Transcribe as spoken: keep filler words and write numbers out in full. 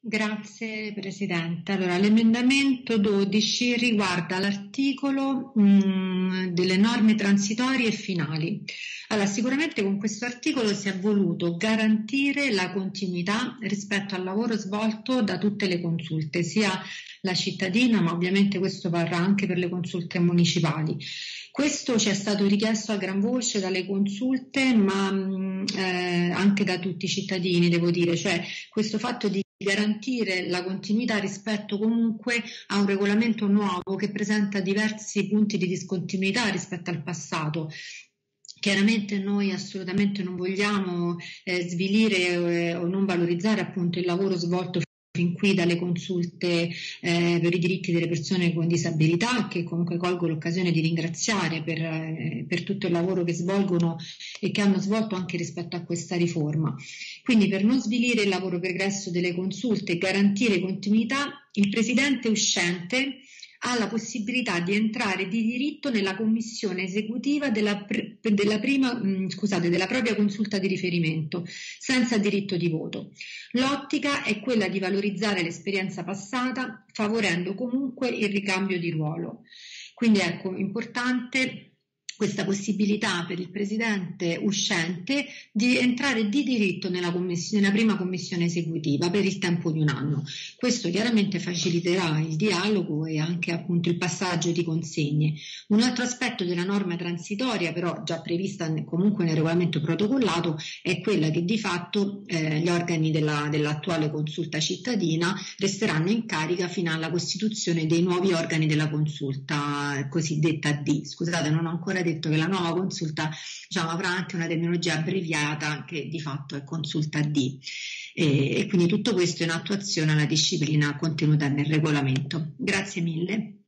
Grazie Presidente. Allora, l'emendamento dodici riguarda l'articolo mh, delle norme transitorie e finali. Allora, sicuramente con questo articolo si è voluto garantire la continuità rispetto al lavoro svolto da tutte le consulte, sia la cittadina, ma ovviamente questo varrà anche per le consulte municipali. Questo ci è stato richiesto a gran voce dalle consulte, ma mh, eh, anche da tutti i cittadini, devo dire, cioè questo fatto di garantire la continuità rispetto comunque a un regolamento nuovo che presenta diversi punti di discontinuità rispetto al passato. Chiaramente noi assolutamente non vogliamo eh, svilire eh, o non valorizzare appunto il lavoro svolto fin qui dalle consulte eh, per i diritti delle persone con disabilità, che comunque colgo l'occasione di ringraziare per, eh, per tutto il lavoro che svolgono e che hanno svolto anche rispetto a questa riforma. Quindi, per non svilire il lavoro pregresso delle consulte e garantire continuità, il Presidente uscente ha la possibilità di entrare di diritto nella commissione esecutiva della, della, prima, mh, scusate, della propria consulta di riferimento, senza diritto di voto. L'ottica è quella di valorizzare l'esperienza passata, favorendo comunque il ricambio di ruolo. Quindi ecco, importante questa possibilità per il Presidente uscente di entrare di diritto nella, nella prima commissione esecutiva per il tempo di un anno. Questo chiaramente faciliterà il dialogo e anche appunto il passaggio di consegne. Un altro aspetto della norma transitoria, però già prevista comunque nel regolamento protocollato, è quella che di fatto eh, gli organi della, dell'attuale consulta cittadina resteranno in carica fino alla costituzione dei nuovi organi della consulta cosiddetta D. Scusate, non ho ancora detto che la nuova consulta, diciamo, avrà anche una terminologia abbreviata che di fatto è consulta D e, e quindi tutto questo in attuazione alla disciplina contenuta nel regolamento. Grazie mille.